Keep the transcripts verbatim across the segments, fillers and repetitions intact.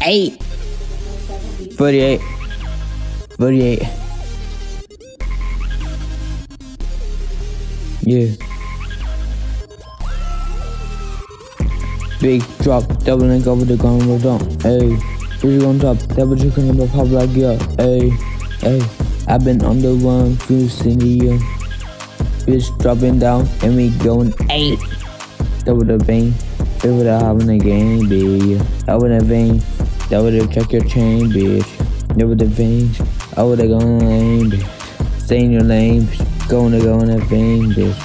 eight. forty-eight. forty-eight. Yeah. Big drop, double link over the ground, roll down. Ayy. Bitch on top, double chicken number pop like yeah. Ayy. Ayy. I've been on the one, fuse in the year. Bitch dropping down, and we going eight. Double the vein, double the hop in the game, bitch. Double the vein, double the check your chain, bitch. Double the veins, over the going lane, bitch. Stay in your lane, bitch. Going to go in that vein, bitch.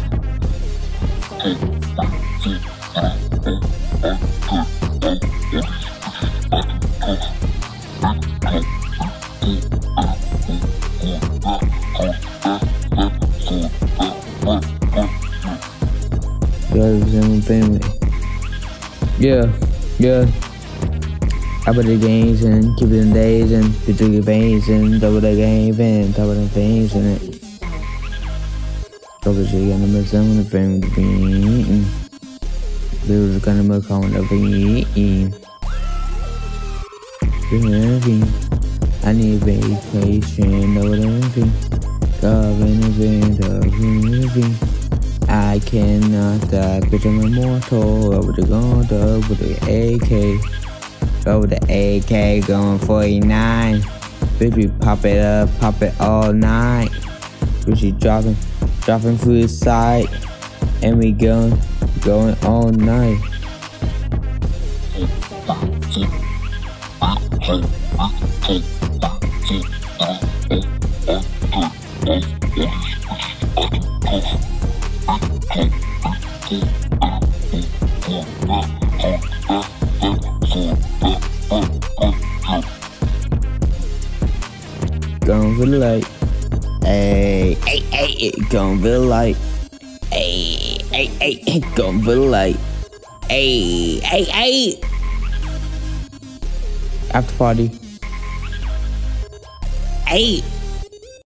Family. Yeah, yeah. I put the games and keep it in days and bitch the veins and double the game and double the veins in it. Double the gun number seven the frame with the vein. Build the gun number count the vein. I need vacation, double the vein. Covering the vein, double the vein. I cannot die, bitch, I'm immortal. Over the gun, over the A K. Over the A K, going forty-nine. Bitch, we pop it up, pop it all night. Bitch, we dropping, dropping through the side. And we going, going all night. Going for the light. Hey, hey, hey, going for the light. Hey, hey, hey, going for the light. Hey, hey, hey. After party. Hey.